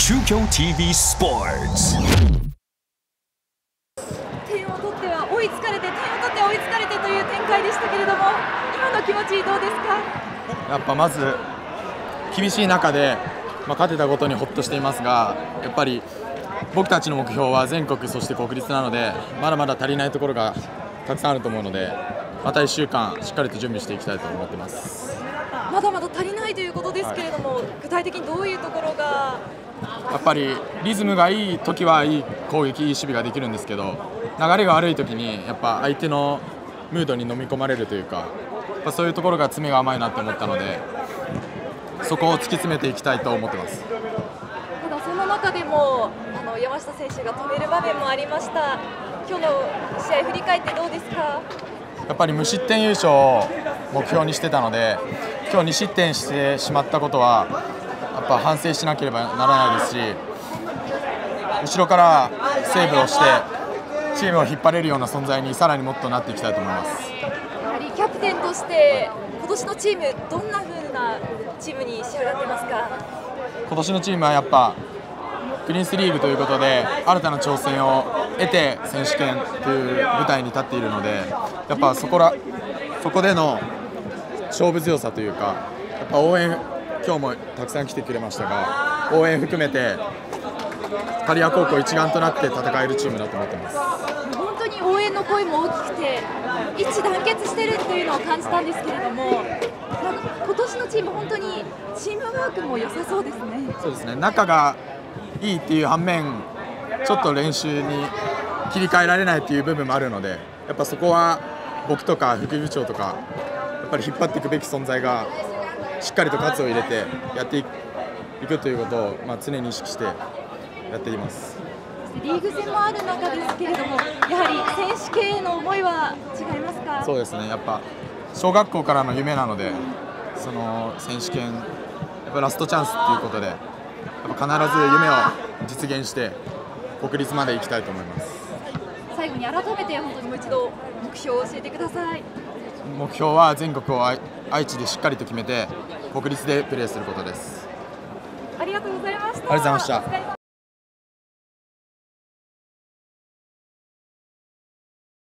Shukyou TV Sports。 点を取っては追いつかれて、点を取っては追いつかれてという展開でしたけれども、今の気持ちどうですか？ やっぱまず厳しい中で、勝てたことにほっとしていますが、やっぱり僕たちの目標は全国そして国立なので、まだまだ足りないところがたくさんあると思うので、また1週間しっかりと準備していきたいと思ってます。 まだまだ足りないということですけれども、具体的にどういうところが？ やっぱりリズムがいいときはいい攻撃、いい守備ができるんですけど、流れが悪いときにやっぱ相手のムードに飲み込まれるというか、そういうところが詰めが甘いなと思ったので、そこを突き詰めていきたいと思ってます。 ただその中でも山下選手が止める場面もありました。今日の試合振り返ってどうですか？ やっぱり無失点優勝を目標にしてたので、今日2失点してしまったことはやっぱ反省しなければならないですし、後ろからセーブをしてチームを引っ張れるような存在にさらにもっとなっていきたいと思います。 やはりキャプテンとして今年のチーム、どんな風なチームに仕上がってますか？ 今年のチームはやっぱプリンスリーグということで新たな挑戦を得て選手権という舞台に立っているので、やっぱそこでの勝負強さというか、やっぱ応援、今日もたくさん来てくれましたが、応援含めて刈谷高校一丸となって戦えるチームだと思ってます。 本当に応援の声も大きくて一致団結しているというのを感じたんですけれども、今年のチーム本当にチームワークも良さそうですね。 そうですね、仲がいいっていう反面、ちょっと練習に切り替えられないっていう部分もあるので、やっぱそこは僕とか副部長とかやっぱり引っ張っていくべき存在がしっかりと喝を入れてやっていくということを常に意識してやっています。 リーグ戦もある中ですけれども、やはり選手権への思いは違いますか？ そうですね、やっぱ小学校からの夢なので、その選手権やっぱラストチャンスということで、やっぱ必ず夢を実現して国立まで行きたいと思います。 最後に改めて本当にもう一度目標を教えてください。 目標は全国を愛知でしっかりと決めて国立でプレーすることです。 ありがとうございました。 ありがとうございました。